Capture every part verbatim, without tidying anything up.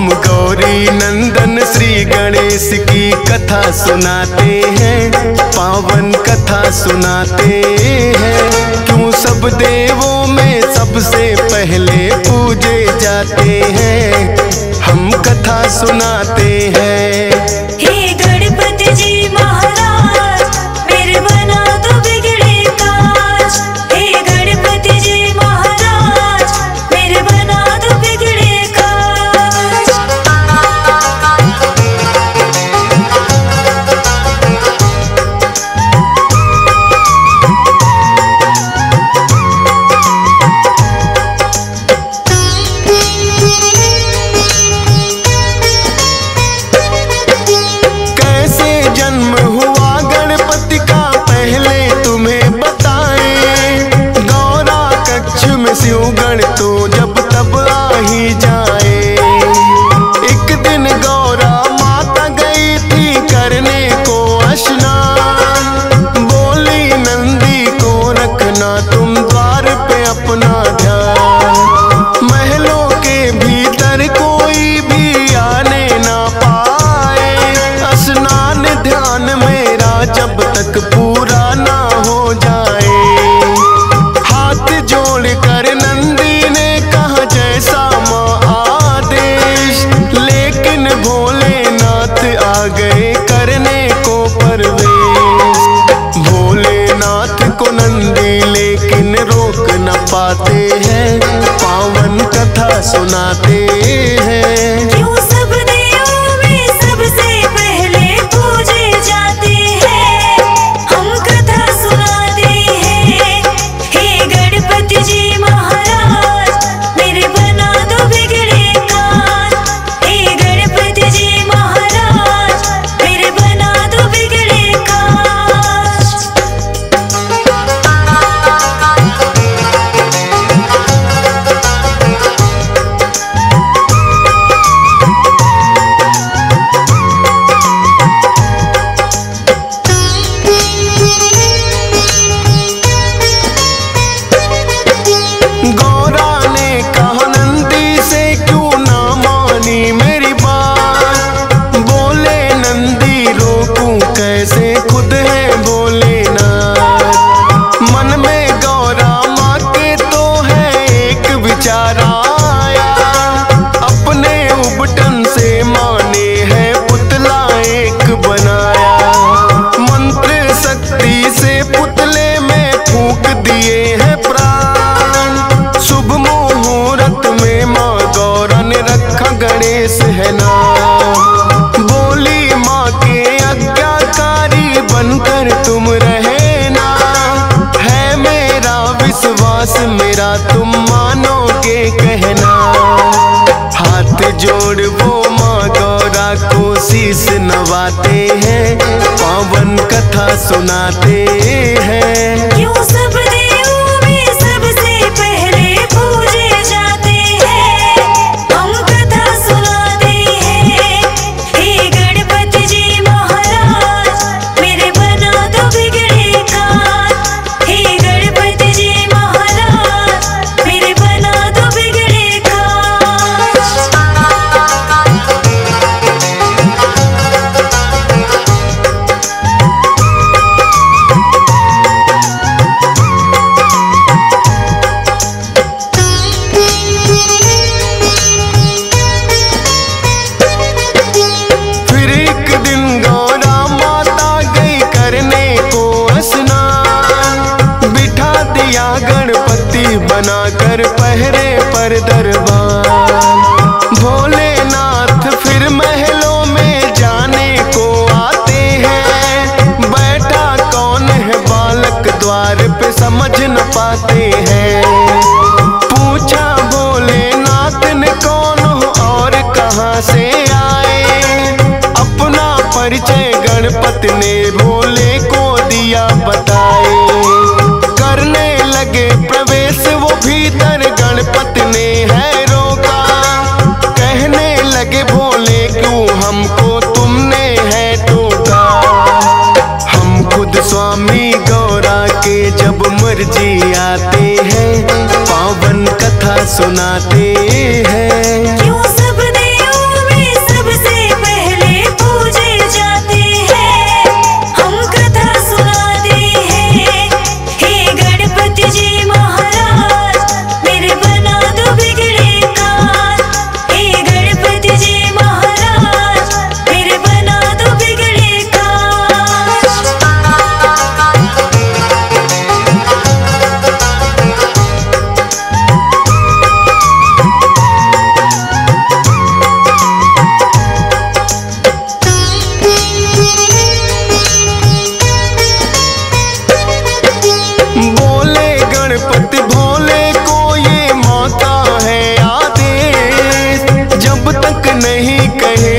हम गौरी नंदन श्री गणेश की कथा सुनाते हैं, पावन कथा सुनाते हैं। क्यों सब देवों में सबसे पहले पूजे जाते हैं, हम कथा सुनाते हैं। हे गणपति जी महाराज मेरे बना दो बिगड़े काज। हे गणपति जी महाराज मेरे बना दो बिगड़े काज। शिवगण तो जब तब आ ही जाए। एक दिन गौरा माता गई थी करने को स्नान, बोली नंदी को रखना तुम द्वार पे अपना ध्यान। महलों के भीतर कोई भी आने ना पाए, स्नान ध्यान मेरा जब तक पूरा ना हो जाए। जोड़ कर नंदी ने कहा जैसा माँ आदेश, लेकिन भोलेनाथ आ गए करने को परवेश। भोलेनाथ को नंदी लेकिन रोक न पाते हैं, पावन कथा सुनाते हैं। क्यों सब देवों में सबसे पहले पूजे जाते हैं, हम कथा सुनाते हैं। हे गणपति जी महाराज मेरे बना दो बिगड़े काज। हे गणपति जी महाराज मेरे बना दो बिगड़े काज। कैसे खुद है भोलेनाथ, मन में गौरा माँ के तो है एक विचार आया। अपने उबटन से माने है पुतला एक बनाया, मंत्र शक्ति से पुतले में फूंक दिए हैं प्राण। शुभ मुहूर्त में माँ गौरा ने रखा गणेश है नाम। बोली माँ के आज्ञाकारी बनकर तुम रहना, है मेरा विश्वास मेरा तुम मानोगे कहना। हाथ जोड़ वो माँ गौरा को शीश नवाते हैं, पावन कथा सुनाते हैं। क्यों सब देवों में सबसे पहले पूजे जाते हैं, हम कथा सुनाते हैं। हे गणपति जी महाराज मेरे बना दो बिगड़े काज। हे गणपति जी महाराज मेरे बना दो बिगड़े काज। गणपति बनाकर पहरे पर दरबार। भोलेनाथ फिर महलों में जाने को आते हैं, बैठा कौन है बालक द्वार पे समझ न पाते हैं। पूछा भोलेनाथ ने कौन हो और कहाँ से आए, अपना परिचय गणपति ने भोले को दिया बताए। करने लगे प्रवेश वो भीतर गणपति ने है रोका, कहने लगे भोले क्यों हमको तुमने है टोका। हम खुद स्वामी गौरा के जब मर्जी आते हैं, पावन कथा सुनाते हैं। क्यों सब देवों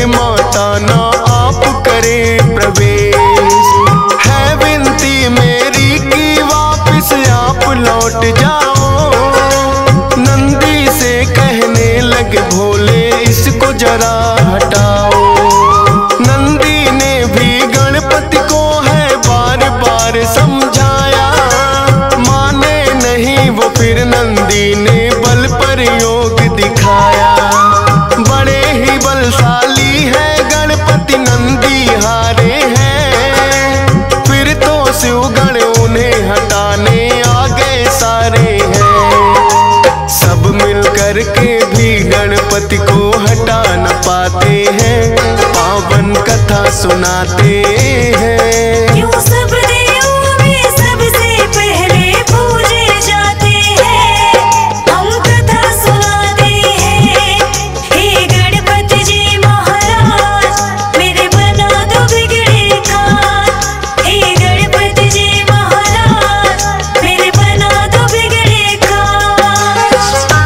माता ना आप करे प्रवेश। है विनती मेरी कि वापिस आप लौट जाओ। नंदी से कहने लगे भोले इसको जरा हटाओ। नंदी ने भी गणपति को है बार बार समझाया, माने नहीं वो फिर नंदी ने बल प्रयोग दिखाया। बड़े ही बलशाली है गणपति नंदी हारे हैं, फिर तो शिवगण उन्हें हटाने आ गए सारे हैं। सब मिल कर के भी गणपति को हटा न पाते हैं, पावन कथा सुनाते हैं। क्यों सब देवों में सबसे पहले पूजे जाते हैं, हम कथा सुनाते हैं। हे गणपति जी महाराज मेरे बना दो बिगड़े काज। हे गणपति जी महाराज मेरे बना दो बिगड़े काज।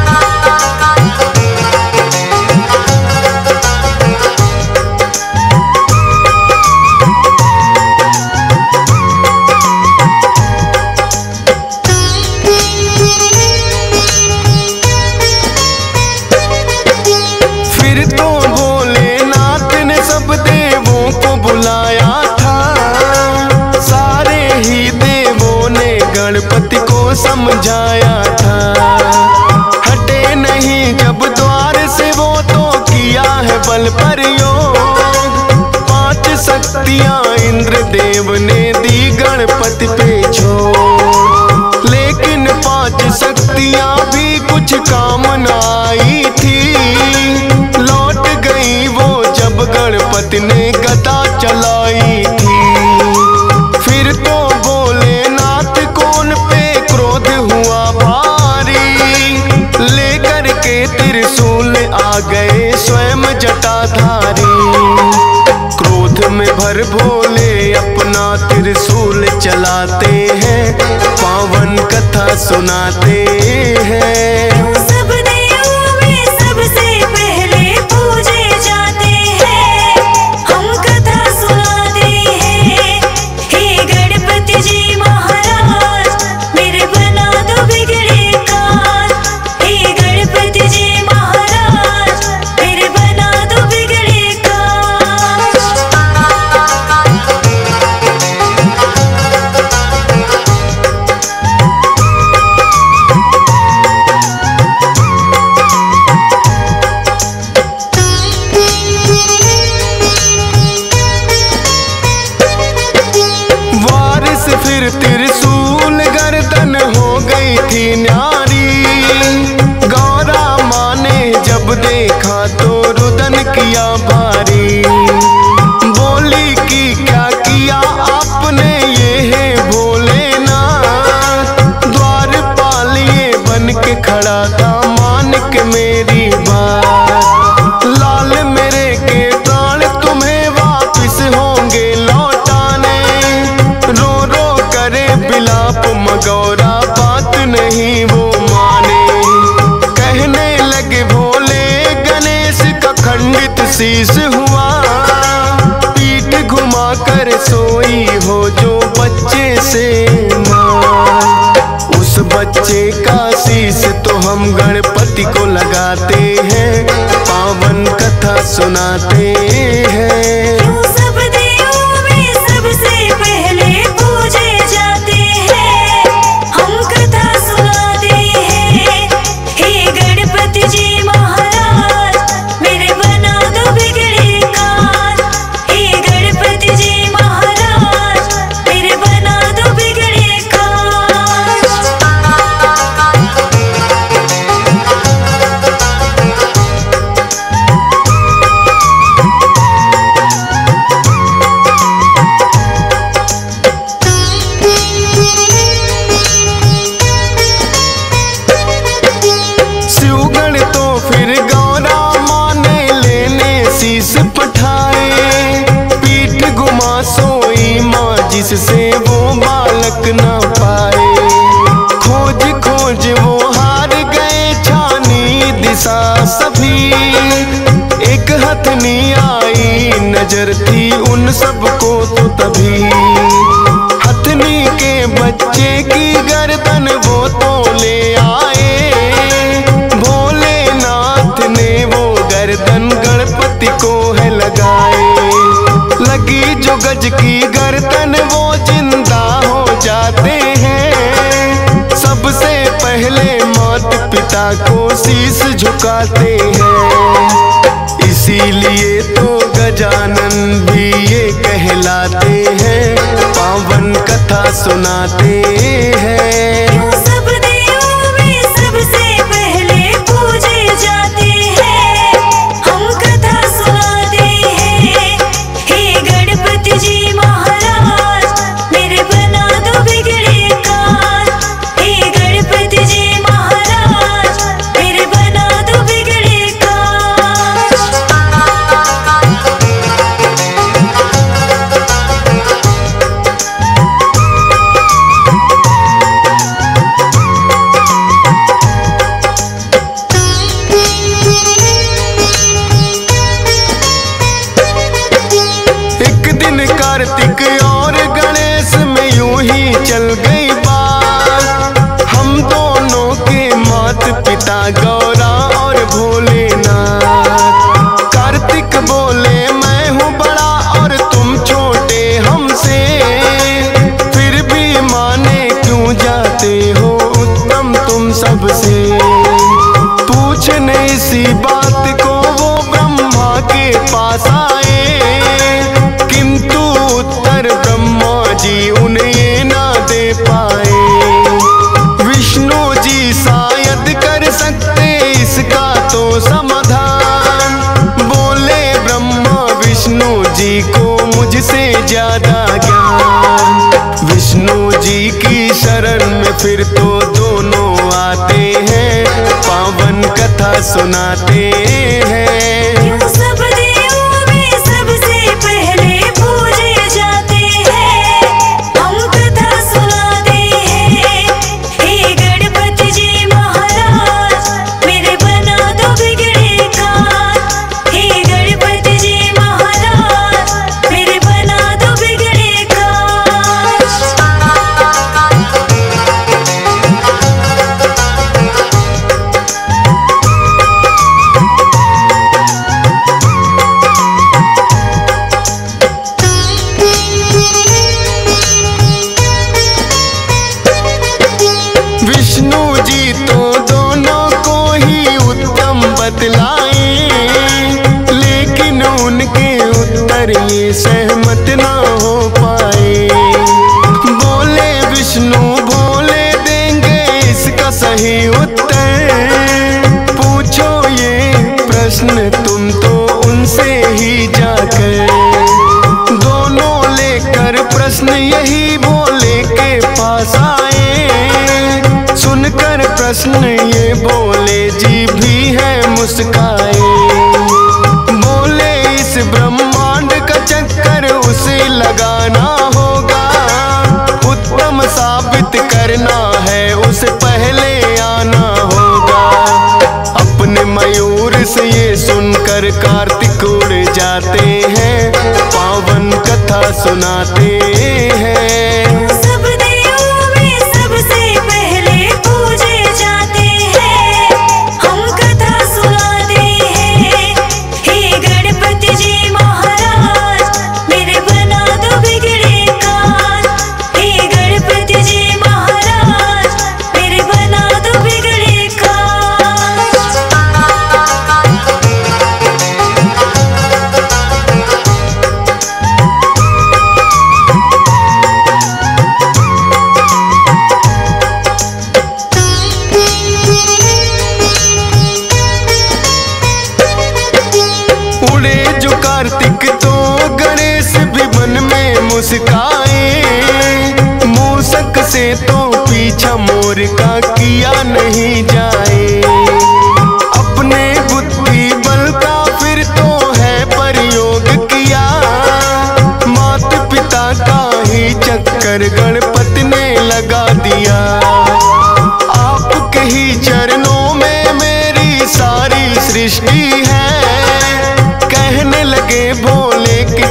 फिर तो भोलेनाथ ने सब देवों को बुलाया था। सारे ही देवों ने गणपति को समझाया था। हटे नहीं जब द्वार से वो तो किया है बल प्रयोग। पांच शक्तियां इंद्र देव ने दी गणपति पे छोड़, लेकिन पांच शक्तियां भी कुछ काम न आई थी। लौट गई वो जब गणपति ने गदा चलाई थी। फिर तो भोलेनाथ को उन पे क्रोध हुआ भारी, लेकर के त्रिशूल आ गए स्वयं जटाधारी। क्रोध में भर भोले अपना त्रिशूल चलाते हैं, पावन कथा सुनाते हैं। क्यों सब देवों में सबसे पहले पूजे जाते हैं, हम कथा सुनाते हैं। हे गणपति जी महाराज मेरे बना दो बिगड़े काज। हे गणपति जी महाराज मेरे बना दो बिगड़े काज। वारिस फिर त्रिशूल गर्दन हो गई थी न्यारी। गौरा माँ ने जब देखा तो रुदन किया भारी। बोली कि क्या किया आपने ये है भोलेनाथ। द्वार पालिए बन के खड़ा था मान के मेरी बात। लाल मेरे के प्राण तुम्हें वापिस होंगे लौटाने। रो रो करे बिलाप मगौरा बात नहीं वो माने। कहने लगे भोले गणेश का खंडित शीश हुआ। पीठ घुमा कर सोई हो जो बच्चे से मां। उस बच्चे का शीश तो हम गणपति को लगाते हैं, पावन कथा सुनाते हैं। क्यों सब देवों में सबसे पहले पूजे जाते हैं, हम कथा सुनाते हैं। हे गणपति जी महाराज मेरे बना दो बिगड़े काज। हे गणपति जी महाराज मेरे बना दो बिगड़े काज। जिससे वो बालक न पाए। खोज खोज वो हार गए छानी दिशा सभी। एक हथनी आई नजर थी उन सबको तो तभी हथनी के बच्चे की गर्दन वो तो ले आए। भोलेनाथ ने वो गर्दन गणपति को है लगाए। लगी जो गज की गर्दन वो जिंदा हो जाते हैं। सबसे पहले माता पिता को शीश झुकाते हैं। इसीलिए तो गजानन भी ये कहलाते हैं, पावन कथा सुनाते हैं। क्यों सब देवों में सबसे पहले पूजे जाते हैं, हम कथा सुनाते हैं। हे गणपति जी महाराज मेरे बना दो बिगड़े काज। हे गणपति जी महाराज मेरे बना दो बिगड़े काज। एक दिन कार्तिक और गणेश में यूं ही चल गई बात। हम दोनों के माता पिता गौरा और भोलेनाथ। कार्तिक बोले मैं हूँ बड़ा और तुम छोटे हमसे, फिर भी माने क्यों जाते हो उत्तम तुम सबसे। पूछने इसी बात को वो ब्रह्मा के पास आए, किंतु उत्तर ब्रह्मा जी उन्हें ये ना दे पाए। विष्णु जी शायद कर सकते इसका तो समाधान। बोले ब्रह्मा विष्णु जी को मुझसे ज्यादा ज्ञान। विष्णु जी की शरण में फिर तो दोनों आते हैं, पावन कथा सुनाते हैं। क्यों सब देवों में सबसे पहले पूजे जाते हैं, हम कथा सुनाते हैं। हे गणपति जी महाराज मेरे बना दो बिगड़े काज। हे गणपति जी महाराज मेरे बना दो बिगड़े काज। विष्णु जी तो दोनों को ही उत्तम बतलाए, लेकिन उनके उत्तर ये सहमत ना हो पाए। बोले विष्णु भोले देंगे इसका सही उत्तर। पूछो ये प्रश्न तुम तो उनसे ही जाकर। दोनों लेकर प्रश्न यही भोले के पास आए। सुनकर प्रश्न ये बोले जी भी है मुस्काए। बोले इस ब्रह्मांड का चक्कर उसे लगाना होगा, उत्तम साबित करना है उसे पहले आना होगा। अपने मयूर से ये सुनकर कार्तिक उड़ जाते हैं, पावन कथा सुनाते हैं। सब देवों में सबसे पहले पूजे जाते हैं, हम कथा सुनाते हैं। हे गणपति जी महाराज मेरे बना दो बिगड़े काज। हे गणपति जी महाराज मेरे बना दो बिगड़े काज। उड़े जो कार्तिक तो गणेश भी मन में मुस्काए। मूसक से तो पीछा मोर का किया नहीं जाए। अपने बुद्धि बल का फिर तो है प्रयोग किया। माता पिता का ही चक्कर गणपति ने लगा दिया। आपके ही चरणों में मेरी सारी सृष्टि है। कहने लगे भोले के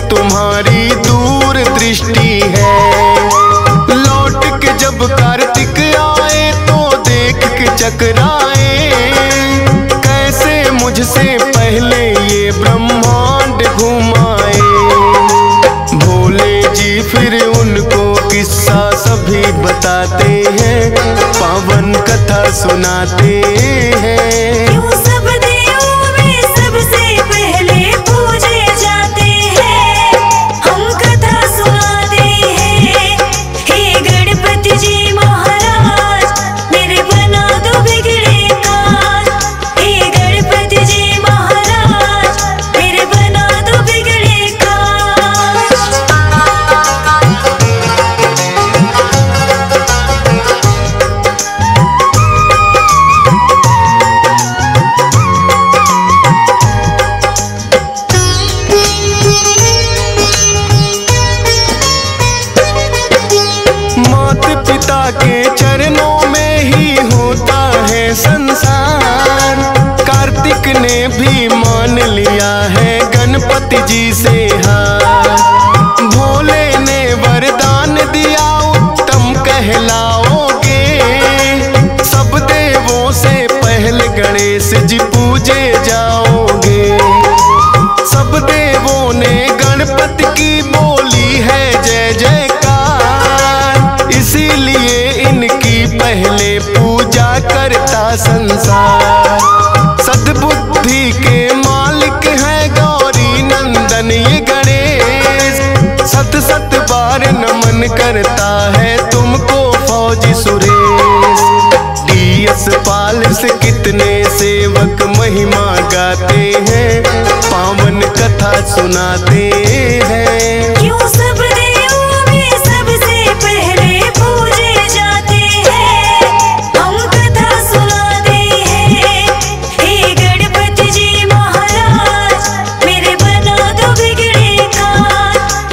टकराए, कैसे मुझसे पहले ये ब्रह्मांड घुमाए। भोले जी फिर उनको किस्सा सभी बताते हैं, पावन कथा सुनाते हैं। क्यों सब देवों में सबसे पहले पूजे जाते हैं, हम कथा सुनाते हैं। हे गणपति जी महाराज मेरे बना दो बिगड़े काज। हे गणपति जी महाराज मेरे बना दो बिगड़े काज। माता पिता के चरणों में ही होता है संसार। कार्तिक ने भी मान लिया है गणपति जी से हार। भोले ने वरदान दिया उत्तम कहलाओगे, सब देवों से पहले गणेश जी पूजे जाओगे। सब देवों ने गणपति की बोली है जय जयकार, इसीलिए इनकी पहले पूजा करता संसार। सद्बुद्धि के मालिक है गौरी नंदन ये गणेश, सत सत बार नमन करता है तुमको फौजी सुरेश। डीएस पाल से कितने सेवक महिमा गाते हैं, पावन कथा सुनाते हैं।